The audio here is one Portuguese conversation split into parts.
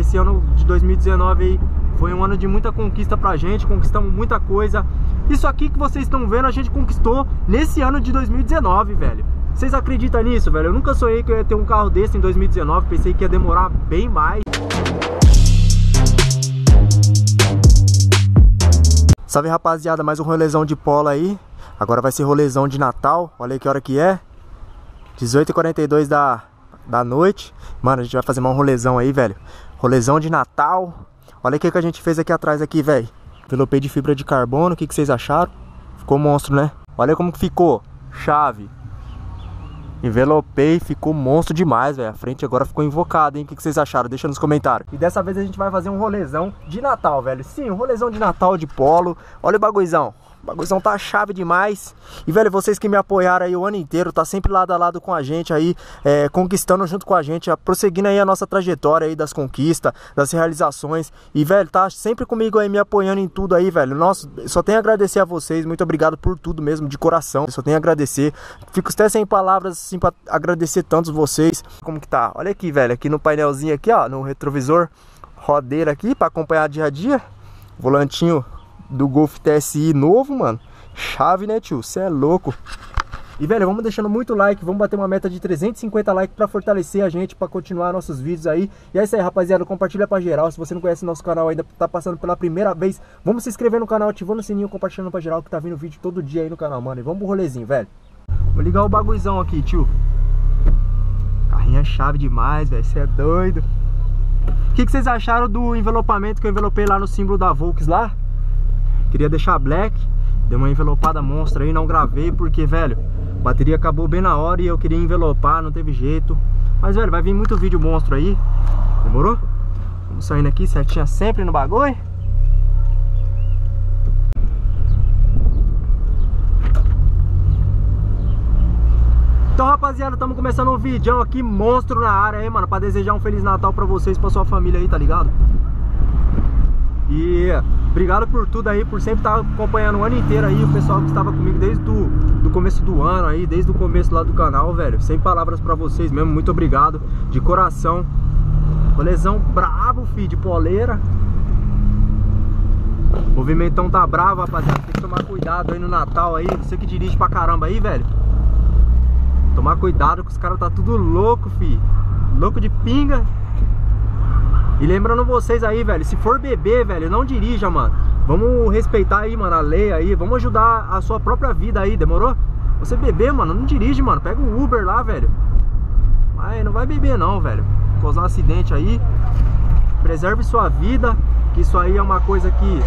esse ano de 2019 aí foi um ano de muita conquista pra gente, conquistamos muita coisa. Isso aqui que vocês estão vendo a gente conquistou nesse ano de 2019, velho. Vocês acreditam nisso, velho? Eu nunca sonhei que eu ia ter um carro desse em 2019, pensei que ia demorar bem mais. Salve, rapaziada, mais um rolezão de polo aí. Agora vai ser rolezão de Natal. Olha aí que hora que é, 18h42 da noite. Mano, a gente vai fazer mais um rolezão aí, velho. Rolezão de Natal. Olha o que a gente fez aqui atrás aqui, velho. Envelopei de fibra de carbono. O que vocês acharam? Ficou monstro, né? Olha como que ficou. Chave. Envelopei, ficou monstro demais, velho. A frente agora ficou invocada, hein? O que vocês acharam? Deixa nos comentários. E dessa vez a gente vai fazer um rolezão de Natal, velho. Sim, um rolezão de Natal de polo. Olha o baguizão. O baguizão tá chave demais. E, velho, vocês que me apoiaram aí o ano inteiro, tá sempre lado a lado com a gente aí, conquistando junto com a gente, prosseguindo aí a nossa trajetória aí das conquistas, das realizações. E, velho, tá sempre comigo aí, me apoiando em tudo aí, velho. Nossa, só tenho a agradecer a vocês. Muito obrigado por tudo mesmo, de coração. Eu só tenho a agradecer. Fico até sem palavras, assim, pra agradecer tantos vocês. Como que tá? Olha aqui, velho, aqui no painelzinho aqui, ó, no retrovisor, rodeira aqui pra acompanhar dia a dia. Volantinho do Golf TSI novo, mano. Chave, né, tio? Cê é louco. E, velho, vamos deixando muito like. Vamos bater uma meta de 350 likes pra fortalecer a gente, pra continuar nossos vídeos aí. E é isso aí, rapaziada. Compartilha pra geral. Se você não conhece nosso canal ainda, tá passando pela primeira vez, vamos se inscrever no canal, ativando o sininho, compartilhando pra geral, que tá vindo vídeo todo dia aí no canal, mano. E vamos pro rolezinho, velho. Vou ligar o baguizão aqui, tio. Carrinho é chave demais, velho. Cê é doido. O que vocês acharam do envelopamento que eu envelopei lá no símbolo da Volks lá? Queria deixar black, dei uma envelopada monstra aí, não gravei porque, velho, a bateria acabou bem na hora e eu queria envelopar, não teve jeito. Mas, velho, vai vir muito vídeo monstro aí, demorou? Vamos saindo aqui, certinha sempre no bagulho. Então, rapaziada, estamos começando um vídeo aqui monstro na área aí, mano, pra desejar um Feliz Natal pra vocês, pra sua família aí, tá ligado? E obrigado por tudo aí, por sempre estar acompanhando o ano inteiro aí, o pessoal que estava comigo desde do começo do ano aí, desde o começo lá do canal, velho. Sem palavras pra vocês mesmo, muito obrigado, de coração. Rolezão brabo, fi, de poleira. O movimentão tá bravo, rapaziada, tem que tomar cuidado aí no Natal aí, você que dirige pra caramba aí, velho. Tomar cuidado que os caras tá tudo louco, fi, louco de pinga. E lembrando vocês aí, velho, se for beber, velho, não dirija, mano. Vamos respeitar aí, mano, a lei aí. Vamos ajudar a sua própria vida aí, demorou? Você beber, mano, não dirige, mano. Pega um Uber lá, velho. Mas não vai beber não, velho. Causar um acidente aí. Preserve sua vida, que isso aí é uma coisa que...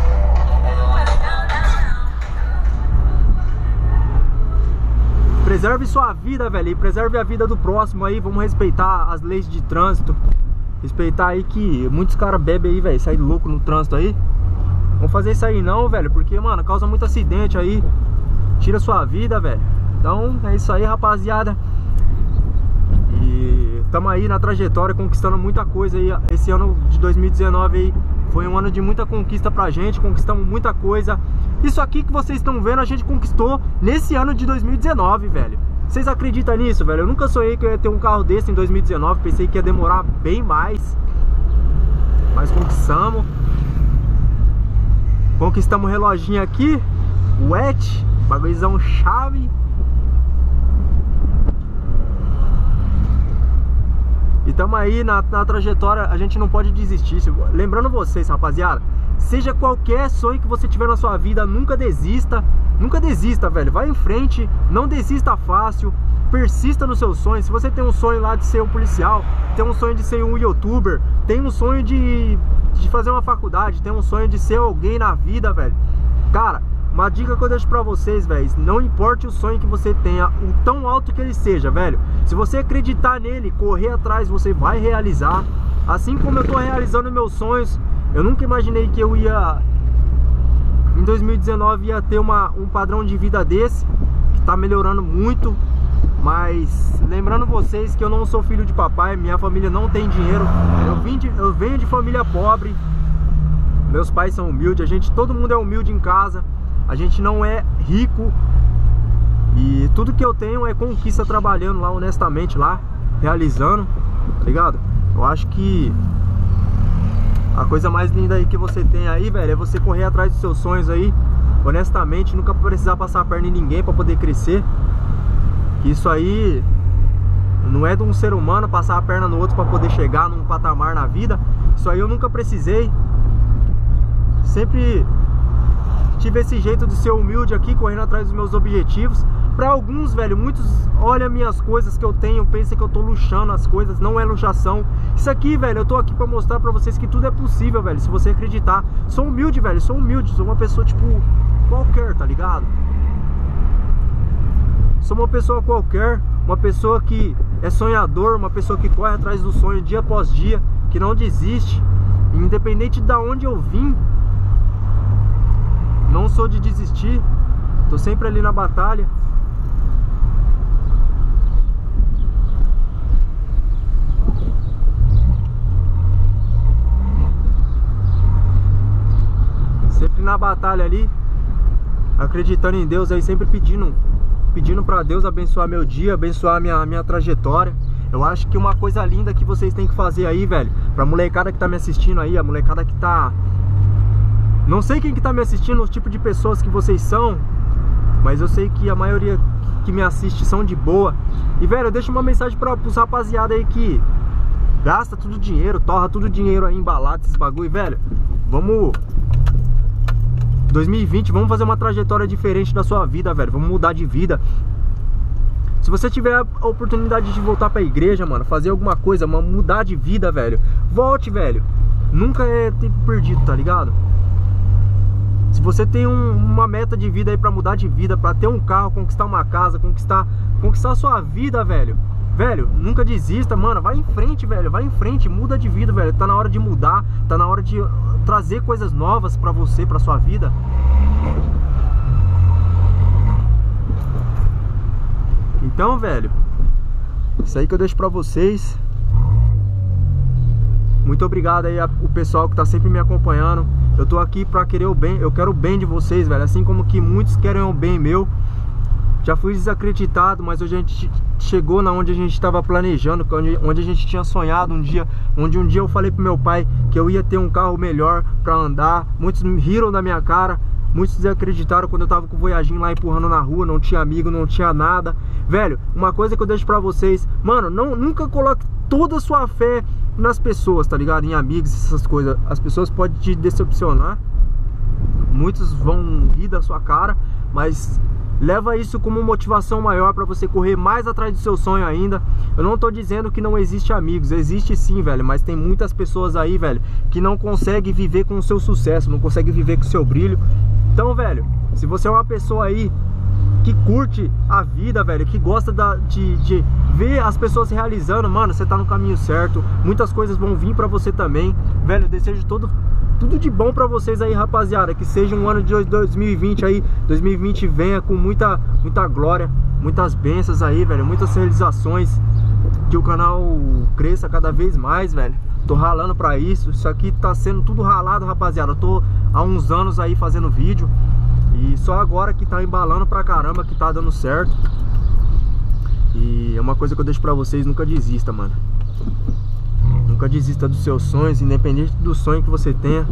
Preserve sua vida, velho, e preserve a vida do próximo aí. Vamos respeitar as leis de trânsito. Respeitar aí que muitos caras bebem aí, velho, saem louco no trânsito aí. Vamos fazer isso aí não, velho, porque, mano, causa muito acidente aí. Tira sua vida, velho. Então, é isso aí, rapaziada. E tamo aí na trajetória, conquistando muita coisa aí. Esse ano de 2019 aí foi um ano de muita conquista pra gente. Conquistamos muita coisa. Isso aqui que vocês estão vendo a gente conquistou nesse ano de 2019, velho. Vocês acreditam nisso, velho? Eu nunca sonhei que eu ia ter um carro desse em 2019. Pensei que ia demorar bem mais. Mas conquistamos. Conquistamos o reloginho aqui. Wet. Bagulhozão chave. E tamo aí na trajetória. A gente não pode desistir. Lembrando vocês, rapaziada, seja qualquer sonho que você tiver na sua vida, nunca desista. Nunca desista, velho. Vai em frente, não desista fácil. Persista no seu sonho. Se você tem um sonho lá de ser um policial, tem um sonho de ser um youtuber, tem um sonho de fazer uma faculdade, tem um sonho de ser alguém na vida, velho. Cara, uma dica que eu deixo pra vocês, velho, não importa o sonho que você tenha, o tão alto que ele seja, velho, se você acreditar nele, correr atrás, você vai realizar. Assim como eu tô realizando meus sonhos. Eu nunca imaginei que eu ia, em 2019, ia ter um padrão de vida desse, que tá melhorando muito. Mas lembrando vocês que eu não sou filho de papai, minha família não tem dinheiro. Eu venho de família pobre. Meus pais são humildes, todo mundo é humilde em casa. A gente não é rico. E tudo que eu tenho é conquista trabalhando lá honestamente, lá, realizando, tá ligado? Eu acho que A coisa mais linda aí que você tem aí, velho, é você correr atrás dos seus sonhos aí, honestamente, nunca precisar passar a perna em ninguém pra poder crescer. Isso aí não é de um ser humano passar a perna no outro pra poder chegar num patamar na vida. Isso aí eu nunca precisei. Sempre tive esse jeito de ser humilde aqui, correndo atrás dos meus objetivos. Pra alguns, velho, muitos olham minhas coisas que eu tenho, pensam que eu tô luxando as coisas. Não é luxação. Isso aqui, velho, eu tô aqui pra mostrar pra vocês que tudo é possível, velho, se você acreditar. Sou humilde, velho, sou humilde. Sou uma pessoa, tipo, qualquer, tá ligado? Sou uma pessoa qualquer, uma pessoa que é sonhador, uma pessoa que corre atrás do sonho dia após dia, que não desiste, independente de onde eu vim. Não sou de desistir, tô sempre ali na batalha. Sempre na batalha ali, acreditando em Deus aí, sempre pedindo pra Deus abençoar meu dia, abençoar minha trajetória. Eu acho que uma coisa linda que vocês têm que fazer aí, velho, pra molecada que tá me assistindo aí, a molecada que tá... Não sei quem que tá me assistindo, o tipo de pessoas que vocês são, mas eu sei que a maioria que me assiste são de boa. E, velho, eu deixo uma mensagem pros rapaziada aí que gasta tudo dinheiro, torra tudo dinheiro aí embalado, esses bagulho, velho. Vamos... 2020, vamos fazer uma trajetória diferente da sua vida, velho. Vamos mudar de vida. Se você tiver a oportunidade de voltar pra igreja, mano, fazer alguma coisa, mudar de vida, velho, volte, velho. Nunca é tempo perdido, tá ligado? Se você tem uma meta de vida aí pra mudar de vida, pra ter um carro, conquistar uma casa, conquistar a sua vida, velho, nunca desista, mano. Vai em frente, velho, vai em frente, muda de vida, velho. Tá na hora de mudar, tá na hora de trazer coisas novas pra você, pra sua vida. Então, velho, isso aí que eu deixo pra vocês. Muito obrigado aí o pessoal que tá sempre me acompanhando. Eu tô aqui pra querer o bem, eu quero o bem de vocês, velho. Assim como que muitos querem o bem meu. Já fui desacreditado, mas hoje a gente chegou na onde a gente estava planejando, onde a gente tinha sonhado um dia. Onde um dia eu falei pro meu pai que eu ia ter um carro melhor pra andar. Muitos riram da minha cara, muitos desacreditaram quando eu tava com o Voyaginho lá empurrando na rua. Não tinha amigo, não tinha nada. Velho, uma coisa que eu deixo pra vocês, mano, nunca coloque toda a sua fé nas pessoas, tá ligado? Em amigos, essas coisas. As pessoas podem te decepcionar, muitos vão rir da sua cara, mas leva isso como motivação maior pra você correr mais atrás do seu sonho ainda. Eu não tô dizendo que não existe amigos, existe sim, velho, mas tem muitas pessoas aí, velho, que não conseguem viver com o seu sucesso, não conseguem viver com o seu brilho. Então, velho, se você é uma pessoa aí que curte a vida, velho, que gosta de ver as pessoas se realizando, mano, você tá no caminho certo. Muitas coisas vão vir pra você também, velho. Eu desejo tudo de bom pra vocês aí, rapaziada. Que seja um ano de 2020 aí, 2020 venha com muita glória, muitas bênçãos aí, velho, muitas realizações. Que o canal cresça cada vez mais, velho. Tô ralando pra isso. Isso aqui tá sendo tudo ralado, rapaziada. Eu tô há uns anos aí fazendo vídeo e só agora que tá embalando pra caramba, que tá dando certo. E é uma coisa que eu deixo pra vocês: nunca desista, mano. Nunca desista dos seus sonhos, independente do sonho que você tenha.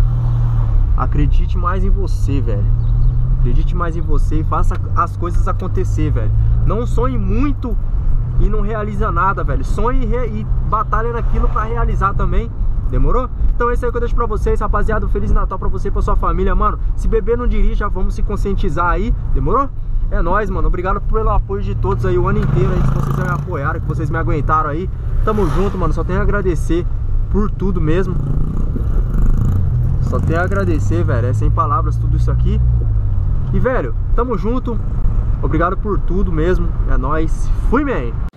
Acredite mais em você, velho. Acredite mais em você e faça as coisas acontecer, velho. Não sonhe muito e não realiza nada, velho. Sonhe e batalha naquilo pra realizar também. Demorou? Então esse aí que eu deixo pra vocês, rapaziada. Feliz Natal pra você e pra sua família, mano. Se beber não dirija, vamos se conscientizar aí. Demorou? É nóis, mano. Obrigado pelo apoio de todos aí o ano inteiro aí, que vocês me apoiaram, que vocês me aguentaram aí. Tamo junto, mano. Só tenho a agradecer por tudo mesmo. Só tenho a agradecer, velho. É sem palavras tudo isso aqui. E, velho, tamo junto. Obrigado por tudo mesmo. É nóis. Fui, man!